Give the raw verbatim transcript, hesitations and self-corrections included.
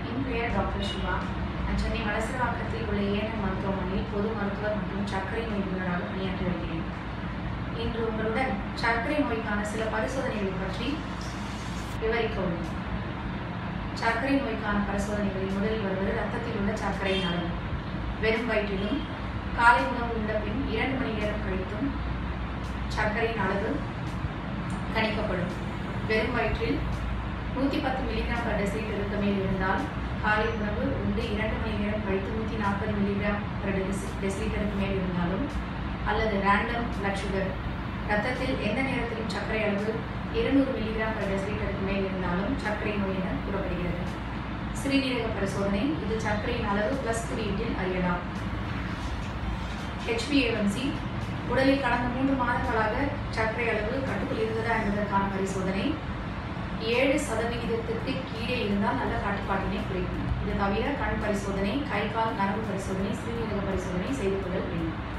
என் பெயர் டாக்டர் சுபா. நான் சென்னை வலசரவாக்கத்தில் உள்ள ஏஎன்எம் மருத்துவமனையில் பொது மருத்துவர் மற்றும் சர்க்கரை நோய் நிபுணராக பணியாற்றி வருகிறேன். இன்று உங்களுடன் சர்க்கரை நோய்க்கான சில பரிசோதனைகள் பற்றி விவரிக்க உள்ளேன். சர்க்கரை நோய்க்கான பரிசோதனைகளில் முதலில் வருவது இரத்தத்தில் உள்ள சர்க்கரையின் அளவு. வெறும் வயிற்றிலும் காலை உணவு உண்ட பின் இரண்டு மணி நேரம் கழித்தும் சர்க்கரையின் அளவு கணிக்கப்படும். வெறும் வயிற்றில் நூற்றி பத்து மில்லிகிராம் பர் டெசிலிட்டருக்கு மேல் இருந்தால் காலை உணவு உண்டு இரண்டு மணி நேரம் கழித்து நூற்றி நாற்பது மில்லிகிராம் பர் டெசிலிட்டருக்கு மேல் இருந்தாலும், அல்லது ரேண்டம் பிளட் சுகர் இரத்தத்தில் எந்த நேரத்திலும் சர்க்கரை அளவு இருநூறு மில்லிகிராம் பர் டெசிலிட்டருக்கு மேல் இருந்தாலும் சர்க்கரை நோய் என கூறப்படுகிறது. சிறுநீரக பரிசோதனை, இது சர்க்கரையின் அளவு பிளஸ் குறியீட்டில் அறியலாம். H P A one C, உடலில் கடந்த மூன்று மாதங்களாக சர்க்கரை அளவு கட்டுக்குள் இருந்ததா என்பதற்கான பரிசோதனை. ஏழு சதவிகிதத்திற்கு கீழே இருந்தால் நல்ல கட்டுப்பாட்டினை குறைக்கும். இது தவிர கண் பரிசோதனை, கை கால் நரம்பு பரிசோதனை, சிறுநீரக பரிசோதனை செய்து கொள்ள வேண்டும்.